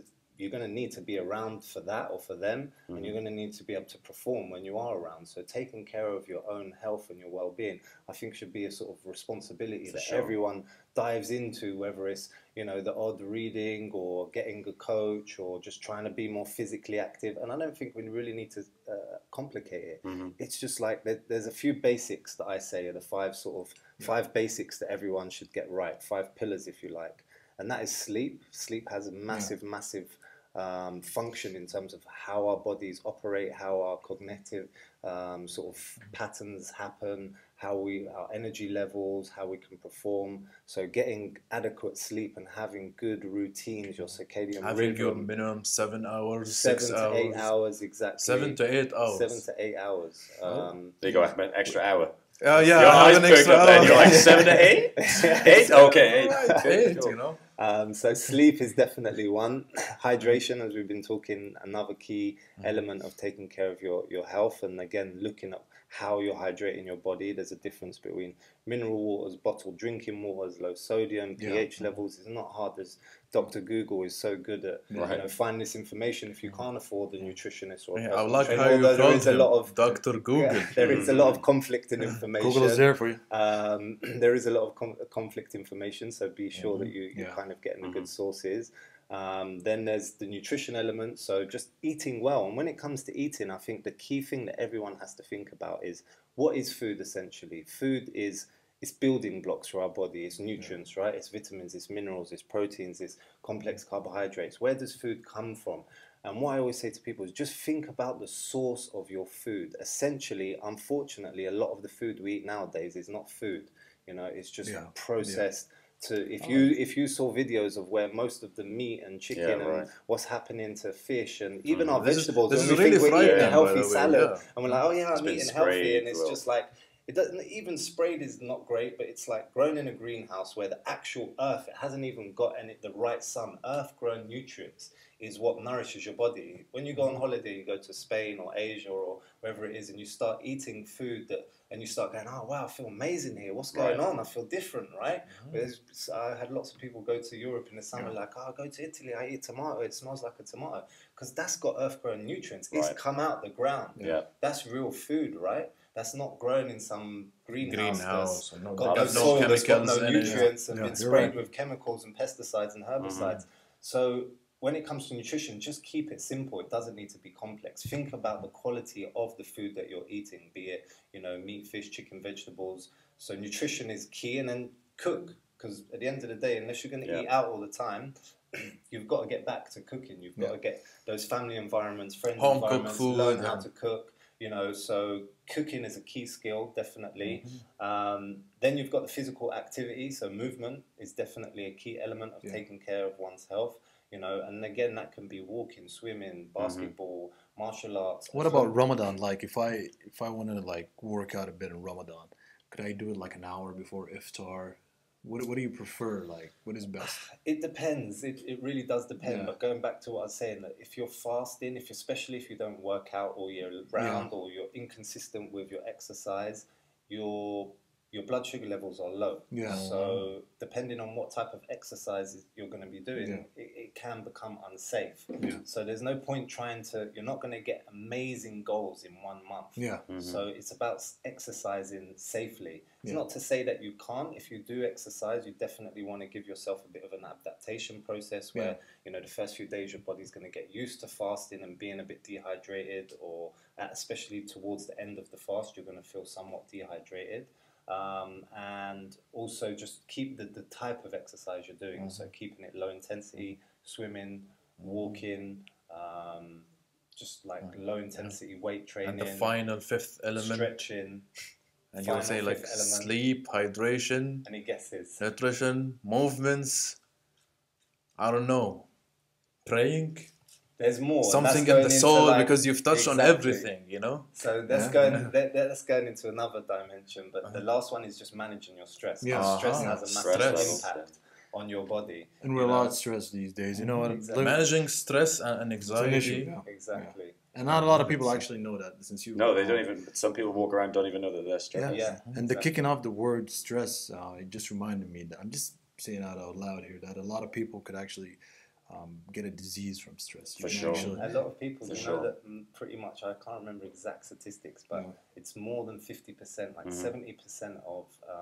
to need to be around for that or for them, and you're going to need to be able to perform when you are around. So taking care of your own health and your well-being, I think, should be a sort of responsibility that everyone dives into, whether it's, you know, the odd reading or getting a coach or just trying to be more physically active. And I don't think we really need to complicate it. It's just like there's a few basics that I say are the five basics that everyone should get right, 5 pillars, if you like. And that is sleep. Sleep has a massive function in terms of how our bodies operate, how our cognitive sort of patterns happen, our energy levels, how we can perform. So getting adequate sleep and having good routines, your circadian Having your rhythm. minimum 7 hours, 7 6 to hours. 8 hours, exactly. 7 to 8 hours. 7 to 8 hours. There you go, Ahmed, extra hour. Yeah, Your I eyes have an perk extra up then. hour. You're like 7 to 8? 8? Okay, 8. Right, Okay, 8, cool. you know. So sleep is definitely one. Hydration, as we've been talking, another key element of taking care of your health. And again, looking at how you're hydrating your body. There's a difference between mineral waters, bottled drinking waters, low sodium, pH levels. It's not hard. As Dr. Google is so good at you know, finding this information if you can't afford a nutritionist or a I personal like trainer. how you Although there called is a him lot of Dr. Google. there is a lot of conflict in information. Google is there for you. There is a lot of conflict information, so be sure that you're kind of getting the good sources. Then there's the nutrition element, so just eating well. And when it comes to eating, I think the key thing that everyone has to think about is, what is food essentially? Food is, it's building blocks for our body. It's nutrients, right? It's vitamins, it's minerals, it's proteins, it's complex carbohydrates. Where does food come from? And what I always say to people is, just think about the source of your food. Essentially, unfortunately, a lot of the food we eat nowadays is not food. You know, it's just processed. If you saw videos of where most of the meat and chicken and what's happening to fish and even our vegetables, this when is we really think we're eating a frightening, healthy by the way, salad, and we're like, oh yeah, I'm been eating healthy, sprayed, and it's just like, it doesn't, even sprayed is not great, but it's like grown in a greenhouse where the actual earth, it hasn't even got the right sun. Earth-grown nutrients is what nourishes your body. When you go on holiday, you go to Spain or Asia or wherever it is, and you start eating food and you start going, oh wow, I feel amazing here. What's going on? I feel different, right? I had lots of people go to Europe in the summer, like, oh, I go to Italy, I eat tomato, it smells like a tomato, because that's got earth-grown nutrients. It's come out the ground. That's real food, right? That's not grown in some greenhouse. Got no soil, that's got no nutrients and been sprayed with chemicals and pesticides and herbicides. So when it comes to nutrition, just keep it simple. It doesn't need to be complex. Think about the quality of the food that you're eating, be it, you know, meat, fish, chicken, vegetables. So nutrition is key, and then cook, because at the end of the day, unless you're going to eat out all the time, you've got to get back to cooking. You've got to get those family environments, friends environments, learn how to cook. You know, so cooking is a key skill, definitely. Then you've got the physical activity, so movement is definitely a key element of taking care of one's health. You know, and again, that can be walking, swimming, basketball, martial arts. What about Ramadan? Like, if I wanted to like work out a bit in Ramadan, could I do it like an hour before iftar? What do you prefer? Like, what is best? It depends. It really does depend. Yeah. But going back to what I was saying, that if you're fasting, especially if you don't work out all year round, or you're inconsistent with your exercise, your blood sugar levels are low. Yeah. So depending on what type of exercise you're going to be doing, Yeah. it can become unsafe. Yeah. So there's no point trying to. You're not going to get amazing goals in 1 month. Yeah. So it's about exercising safely. It's Yeah. not to say that you can't. If you do exercise, you definitely want to give yourself a bit of an adaptation process where, you know, the first few days your body's going to get used to fasting and being a bit dehydrated, or especially towards the end of the fast, you're going to feel somewhat dehydrated. And also just keep the type of exercise you're doing. So keeping it low intensity, swimming, walking, just like low intensity weight training. And the final fifth element. Stretching. And you'll say like fifth element. sleep, hydration, Any guesses? nutrition, movements. I don't know. Praying. There's more. and Something that's in going the into, soul, like, because you've touched on exactly. everything, you know? So that's going into another dimension. But the last one is just managing your stress. Yeah. Stress has a massive Stress. impact on your body. And we're a lot stressed these days. You know what? Exactly. Managing stress and It's an anxiety. issue. Yeah. Exactly. And not a lot of people actually know that. Since you No, they don't even. Some people walk around don't even know that they're stressed. Yeah. Yeah. And the kicking off the word stress, it just reminded me that I'm just saying out loud here that a lot of people could actually get a disease from stress. You For can sure. actually- A lot of people, For you sure. know that pretty much, I can't remember exact statistics, but it's more than 50%, like 70% of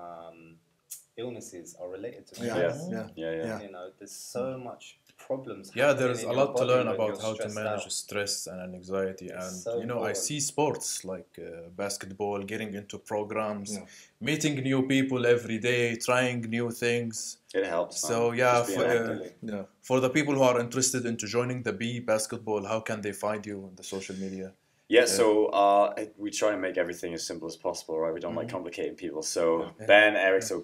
illnesses are related to stress. Yeah. You know, there's so much problems. Yeah, happening there's in a your lot to body learn when about you're how to stressed manage out. stress and anxiety. And, so you know, I important. see sports like basketball, getting into programs, Yeah. meeting new people every day, trying new things. It helps. So, man. yeah, Just being active. Yeah. For the people who are interested into joining the B basketball, how can they find you on the social media? Yeah, so we try and make everything as simple as possible, right? We don't like complicating people. So Ben, Eric, so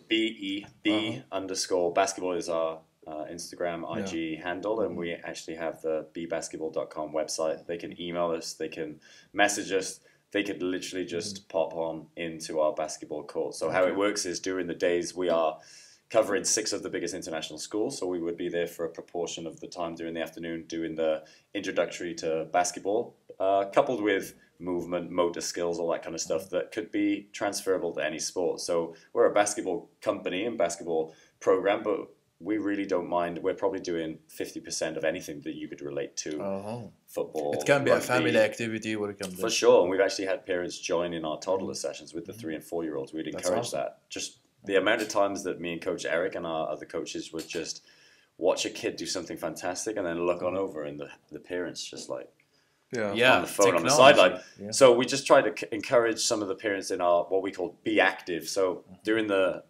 BE_, basketball is our Instagram, IG handle, and we actually have the bbasketball.com website. They can email us, they can message us, they could literally just pop on into our basketball court. So how it works is during the days we are covering 6 of the biggest international schools, so we would be there for a proportion of the time during the afternoon doing the introductory to basketball, coupled with movement, motor skills, all that kind of stuff that could be transferable to any sport. So we're a basketball company and basketball program, but we really don't mind. We're probably doing 50% of anything that you could relate to football. It can be a rugby. family activity where you can For sure, and we've actually had parents join in our toddler sessions with the 3 and 4 year olds. We'd That's encourage awesome. that. Just the amount of times that me and Coach Eric and our other coaches would just watch a kid do something fantastic and then look on over and the parents just like Yeah, on the phone on the technology. sideline. Yeah. So we just try to encourage some of the parents in our what we call be active. So during the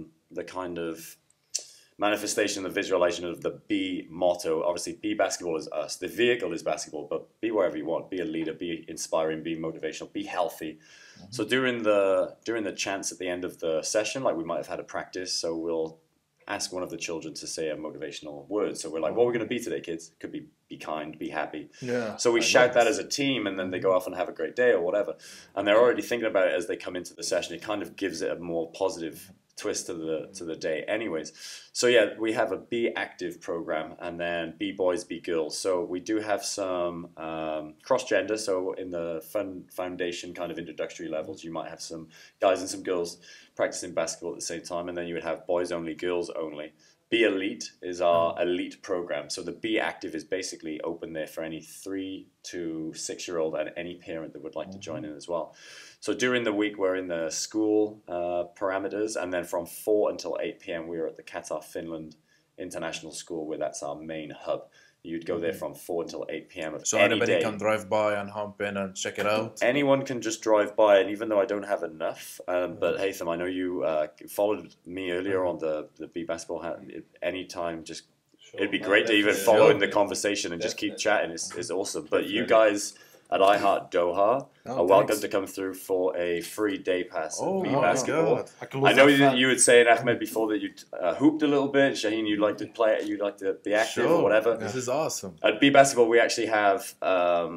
kind of manifestation, the visualization of the B motto, obviously B basketball is us. The vehicle is basketball, but be wherever you want. Be a leader, be inspiring, be motivational, be healthy. So during the chants at the end of the session, like we might have had a practice, so we'll ask one of the children to say a motivational word. So we're like, what are we going to be today, kids? Could be kind, be happy. Yeah. So we shout that as a team, and then they go off and have a great day or whatever. And they're already thinking about it as they come into the session. It kind of gives it a more positive twist to the day anyways. So yeah, we have a Be Active program, and then Be Boys, Be Girls. So we do have some cross-gender. So in the foundation kind of introductory levels, you might have some guys and some girls practicing basketball at the same time, and then you would have boys only, girls only. Be Elite is our elite program. So the Be Active is basically open there for any 3 to 6 year old and any parent that would like to join in as well. So during the week, we're in the school parameters, and then from 4 until 8 p.m., we're at the Qatar, Finland International School, where that's our main hub. You'd go there from 4 until 8 p.m. of So any anybody day. can drive by and hop in and check it out. Anyone can just drive by, and even though I don't have enough, but Haytham, I know you followed me earlier on the B basketball. Anytime, just it'd be great to even follow in the conversation and just keep chatting. It's awesome. But you guys at iHeart Doha are welcome thanks. to come through for a free day pass of Oh B my basketball. God. I know that you would say, Ahmed, before that you hooped a little bit. Shaheen, you'd like to play it, you'd like to be active or whatever. This is awesome. At B basketball, we actually have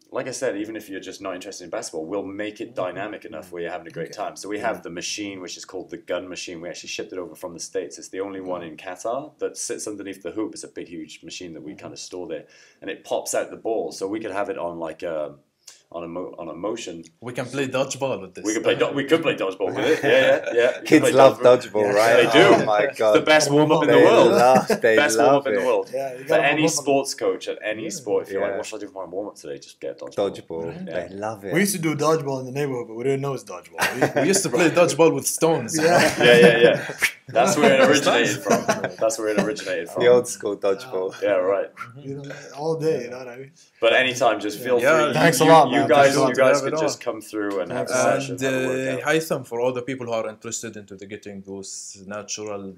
like I said, even if you're just not interested in basketball, we'll make it dynamic enough where you're having a great time. So we have the machine, which is called the gun machine. We actually shipped it over from the States. It's the only one in Qatar that sits underneath the hoop. It's a big, huge machine that we kind of store there, and it pops out the ball. So we could have it on like on a motion. We can play dodgeball with this. We could play dodgeball with it. Yeah. Kids love dodgeball, right? They do. Oh my god, the best warm up in the world. Best warm up in the world. Yeah, you For gotta any warm up. sports coach at any sport, if you're like, what should I do for my warm up today? Just get dodgeball. Dodgeball, Yeah. they love it. We used to do dodgeball in the neighborhood, but we didn't know it's dodgeball. We used to play dodgeball with stones. you know? Yeah. That's where it originated from. The old school dodgeball. Yeah, right. You know, all day, you know what I mean? But anytime, just feel Yeah, free. thanks a You- lot, You man. guys, Thanks a lot you to guys have it could just on. come through and have a And session. Have a workout. Haitham, for all the people who are interested into getting those natural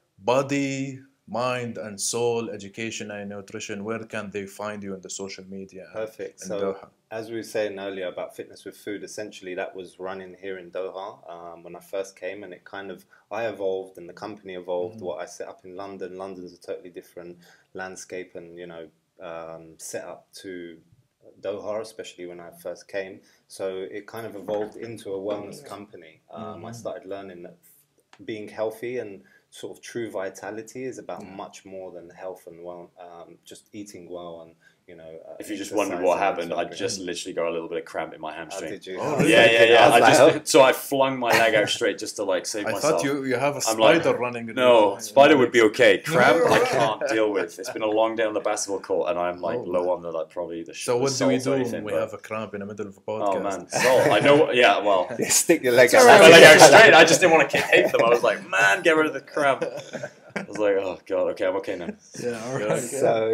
body, mind, and soul education and nutrition, where can they find you in the social media? Perfect. in So, Doha? as we were saying earlier about fitness with food, essentially that was running here in Doha when I first came, and it kind of, I evolved and the company evolved. What I set up in London, London's a totally different landscape and, you know, set up to Doha, especially when I first came. So it kind of evolved into a wellness company. I started learning that being healthy and sort of true vitality is about much more than health and well, just eating well and, you know. If you just wondered what happened, I just literally got a little bit of cramp in my Oh, hamstring. did you? Oh, really? Yeah. I was like, So I flung my leg out straight just to like save I myself. thought you have a I'm like, spider running. in No, the- spider would be okay. Cramp, I can't deal with. It's been a long day on the basketball court, and I'm like Oh, low on the like probably the. So the what do we salt do or when anything, we but- have a cramp in the middle of a podcast? Oh man, salt. I know. Yeah, well, Stick your leg out. I leg out straight. I just didn't want to hate them. I was like, man, get rid of the cramp. I was like, oh god, okay, I'm okay now. Yeah, all right. So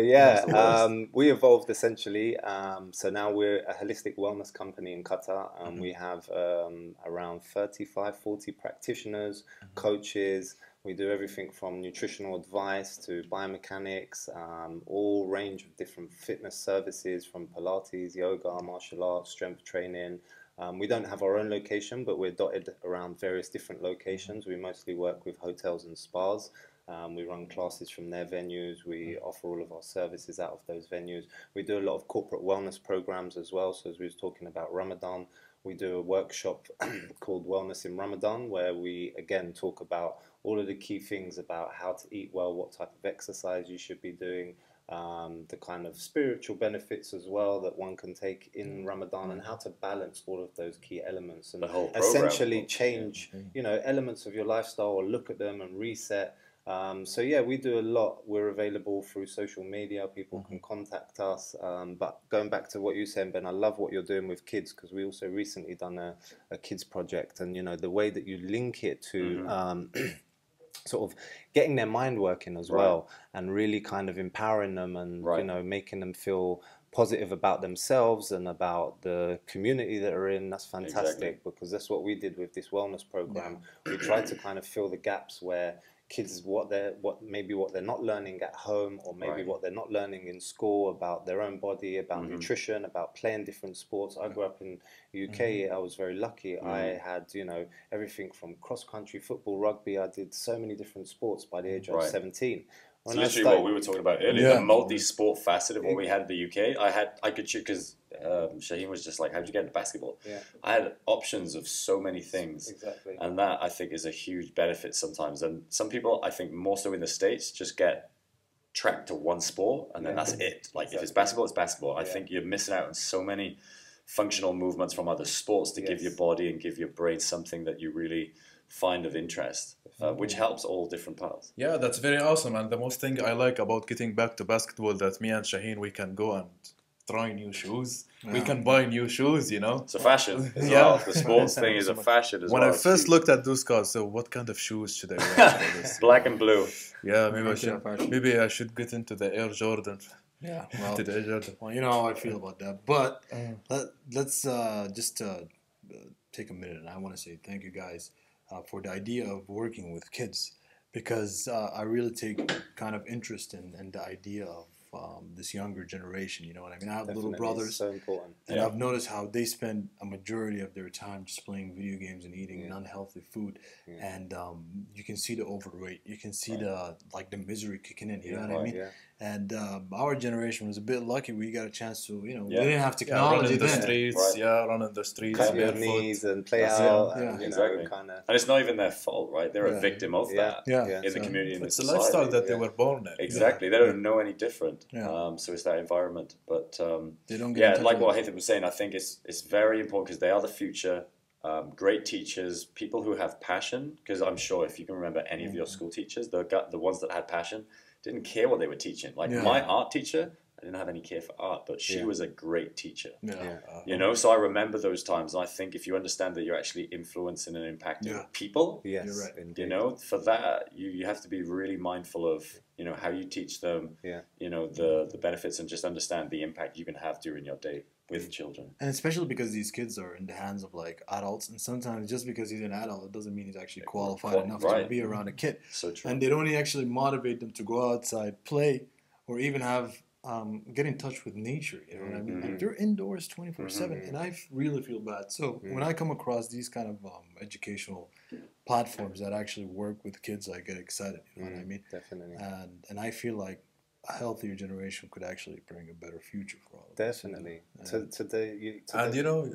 we evolved essentially. So now we're a holistic wellness company in Qatar. We have around 35, 40 practitioners, coaches. We do everything from nutritional advice to biomechanics, all range of different fitness services from Pilates, yoga, martial arts, strength training. We don't have our own location, but we're dotted around various different locations. We mostly work with hotels and spas. We run classes from their venues. We offer all of our services out of those venues. We do a lot of corporate wellness programs as well. So as we was talking about Ramadan, we do a workshop called Wellness in Ramadan, where we again talk about all of the key things about how to eat well, what type of exercise you should be doing, the kind of spiritual benefits as well that one can take in Ramadan, and how to balance all of those key elements and The whole program. essentially change, you know, elements of your lifestyle or look at them and reset. So yeah, we do a lot. We're available through social media. People can contact us. But going back to what you said, Ben, I love what you're doing with kids, because we also recently done a kids project, and you know the way that you link it to sort of getting their mind working as well, and really kind of empowering them and you know making them feel positive about themselves and about the community that are in. That's fantastic, because that's what we did with this wellness program. We tried to kind of fill the gaps where kids what they're not learning at home, or maybe what they're not learning in school about their own body, about nutrition, about playing different sports. I grew up in UK. I was very lucky. I had, you know, everything from cross country, football, rugby. I did so many different sports by the age of 17. It's When I literally started- what we were talking about earlier, Yeah. the multi-sport facet of what we had in the UK. I could choose, because Shaheen was just like, how'd you get into basketball? Yeah. I had options of so many things. Exactly. And that, I think, is a huge benefit sometimes. And some people, I think more so in the States, just get tracked to one sport, and then that's it. Like, if it's basketball, it's basketball. I think you're missing out on so many functional movements from other sports to give your body and give your brain something that you really find of interest, which helps all different parts. Yeah, that's very awesome. And the most thing I like about getting back to basketball, that me and Shaheen, we can go and try new shoes. We can buy new shoes, you know. It's a fashion as Yeah. well. The sports thing is a fashion as When well. I first looked at those cars, so what kind of shoes should I wear for this? Black and blue. Yeah, maybe fashion. maybe I should get into the Air Jordan. Yeah, To the Air Jordan. well, you know how I feel about that. But let's just take a minute, and I want to say thank you guys for the idea of working with kids, because I really take kind of interest in the idea of this younger generation. You know what I mean? I have little Definitely, brothers, it's so important. and I've noticed how they spend a majority of their time just playing video games and eating unhealthy food, and you can see the overweight. You can see the misery kicking in. You know what I mean? Yeah. And our generation was a bit lucky. We got a chance to, we Yeah. didn't have Yeah, technology running the then. streets, Right. running the streets Cut your barefoot. knees and play That's out, it. and Yeah. Exactly. kind of. And it's not even their fault, right? They're Yeah. a victim of Yeah. that Yeah. in the So community and It's the a society. lifestyle that they Yeah. were born in. Exactly. They don't know any different. Yeah. So it's that environment. But They don't get in yeah, touch like with what it. Haitham was saying, I think it's very important because they are the future. Great teachers, people who have passion. Because I'm sure if you can remember any of your school teachers, the ones that had passion didn't care what they were teaching. Like Yeah. my art teacher, I didn't have any care for art, but she Yeah. was a great teacher. Yeah. You know, so I remember those times. And I think if you understand that you're actually influencing and impacting Yeah. people, Yes, You're right. indeed. you know, for that you have to be really mindful of, you know, how you teach them, Yeah. you know, the benefits, and just understand the impact you can have during your day with children. And especially because these kids are in the hands of like adults, and sometimes just because he's an adult, it doesn't mean he's actually qualified enough to Right. be around a kid. So true. And they don't actually motivate them to go outside, play, or even have get in touch with nature. You know what I mean? Like they're indoors 24/7, and I really feel bad. So when I come across these kind of educational platforms that actually work with kids, I get excited. You know what I mean? Definitely. And I feel like a healthier generation could actually bring a better future for all of us. Definitely. And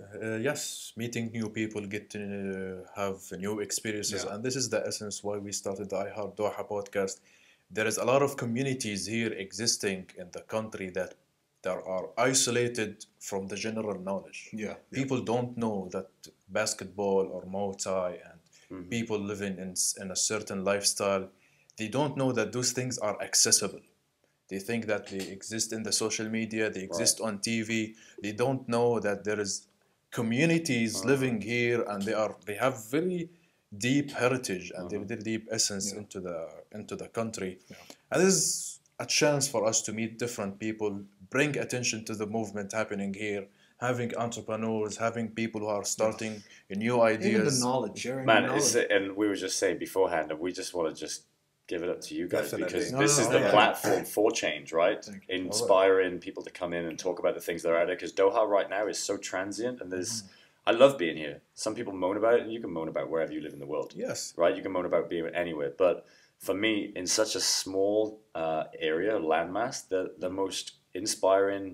yes, meeting new people, get to have new experiences, Yeah. and this is the essence why we started the iHeart Doha podcast. There is a lot of communities here existing in the country that are isolated from the general knowledge. Yeah. People don't know that basketball or Muay Thai and people living in a certain lifestyle, they don't know that those things are accessible. They think that they exist in the social media, they exist on TV. They don't know that there is communities living here, and they have very deep heritage and very deep essence into the country. And this is a chance for us to meet different people, bring attention to the movement happening here, having entrepreneurs, having people who are starting new Even ideas. the knowledge, sharing Man, the knowledge. and we were just saying beforehand that we just want to just give it up to you guys Definitely. because No, this no, is no, the yeah. platform for change, right? Thank Inspiring people to come in and talk about the things that are out there, because Doha right now is so transient, and there's I love being here. Some people moan about it, and you can moan about wherever you live in the world, Yes. right? You can moan about being anywhere, but for me, in such a small area, landmass, the most inspiring,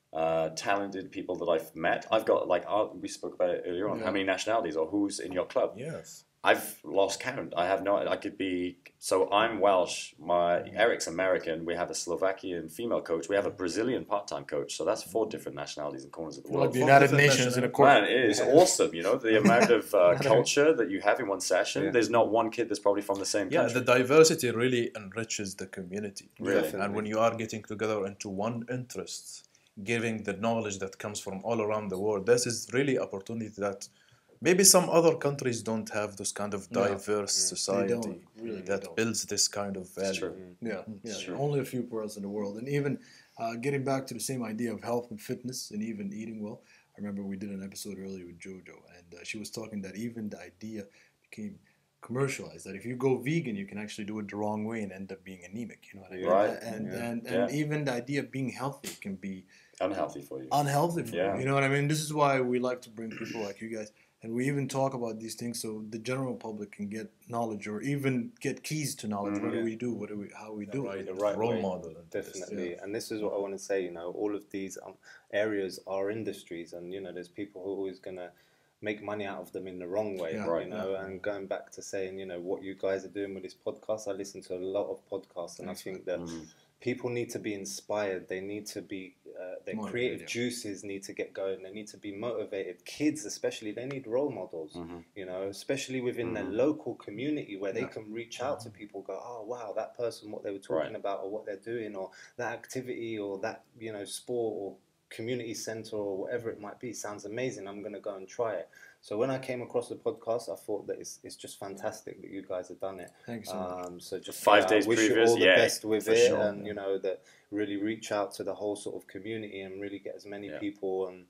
talented people that I've met. I've got we spoke about it earlier on. Yeah. How many nationalities or who's in your club? Yes. I've lost count. I have no. I could be. So I'm Welsh. Eric's American. We have a Slovakian female coach. We have a Brazilian part-time coach. So that's 4 different nationalities and corners of the Like world. the United different Nations in a nationalities. court. Man, it is awesome. You know the amount of culture that you have in one session. Yeah. There's not one kid that's probably from the same Yeah, country. the diversity really enriches the community. Really. And when you are getting together into one interest, giving the knowledge that comes from all around the world, this is really opportunity that maybe some other countries don't have this kind of diverse society Really, they that don't. builds this kind of value. true. Yeah, Sure. only a few parts in the world. And even getting back to the same idea of health and fitness and even eating well, I remember we did an episode earlier with JoJo, and she was talking that even the idea became commercialized, that if you go vegan, you can actually do it the wrong way and end up being anemic. You know what I mean? Right. And Yeah. even the idea of being healthy can be Unhealthy for you. unhealthy for Yeah. you. You know what I mean? This is why we like to bring people like you guys. And we even talk about these things so the general public can get knowledge or even get keys to knowledge. What do we do? How we do Right, it? The right role way. model. into this. Definitely, and this is what I want to say. You know, all of these areas are industries, and you know, there's people who are always gonna make money out of them in the wrong way. Yeah. Right. You know, and going back to saying, you know, what you guys are doing with this podcast, I listen to a lot of podcasts, and I think that people need to be inspired. They need to be their Motivated, creative yeah. juices need to get going. They need to be motivated. Kids, especially, they need role models. You know, especially within their local community where they can reach out to people. Go, oh wow, that person, what they were talking Right. about, or what they're doing, or that activity, or that sport, or community center, or whatever it might be, sounds amazing. I'm going to go and try it. So when I came across the podcast, I thought that it's just fantastic that you guys have done it. Thank you so much. So just 5 days I wish you previous, all the yeah, best with for it, sure. and you know that really reach out to the whole sort of community and really get as many people and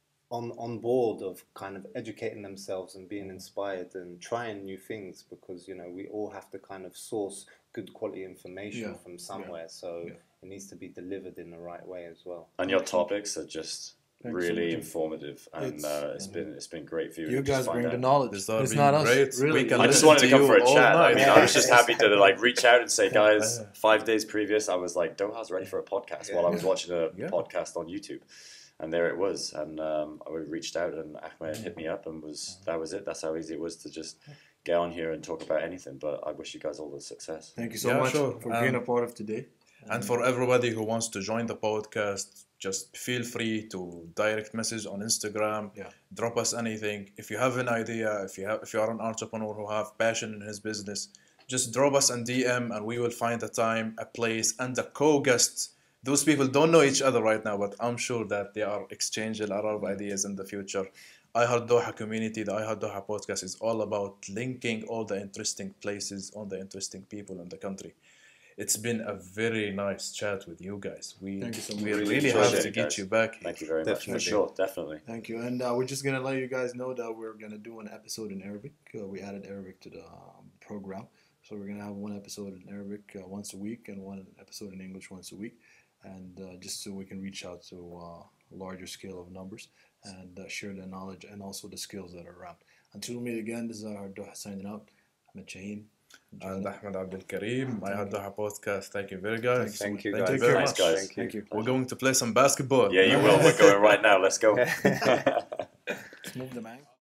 on board of kind of educating themselves and being inspired and trying new things, because you know we all have to kind of source good quality information from somewhere. So it needs to be delivered in the right way as well. And your topics are just Thank you so really much. informative, and it's been great for you. You to just guys find bring out. the knowledge. This has It's been not us. great. Really. We can I just listen wanted to come you for a all chat. I night. mean, I was just happy to like reach out and say, guys, 5 days previous, I was like, Doha's ready for a podcast while I was watching a podcast on YouTube. And there it was. And I reached out and Ahmed hit me up and that was it. That's how easy it was to just get on here and talk about anything. But I wish you guys all the success. Thank you so Yeah, much sure. for being a part of today. And for everybody who wants to join the podcast, just feel free to direct message on Instagram. Yeah. Drop us anything. If you have an idea, if you are an entrepreneur who have passion in his business, just drop us an DM and we will find a time, a place, and a co-guest. Those people don't know each other right now, but I'm sure that they are exchanging a lot of ideas in the future. I Heart Doha community, the I Heart Doha podcast is all about linking all the interesting places, all the interesting people in the country. It's been a very nice chat with you guys. Thank you so much. We Really really appreciate have to it, get guys. you back. Thank you very much. For Definitely. sure, definitely. Thank you. And we're just going to let you guys know that we're going to do an episode in Arabic. We added Arabic to the program. So we're going to have one episode in Arabic once a week and one episode in English once a week. And just so we can reach out to a larger scale of numbers and share the knowledge and also the skills that are around. Until we meet again, this is our Doha signing out. Ahmed Shaheen. And Ahmed Abdel Karim, I Heart Doha podcast. Thank you very much. Thank you, Thank guys. you very Thanks, much. guys. Thank you. Thank you. We're going to play some basketball. Yeah, you will. We're going right now. Let's go. Let's move the man.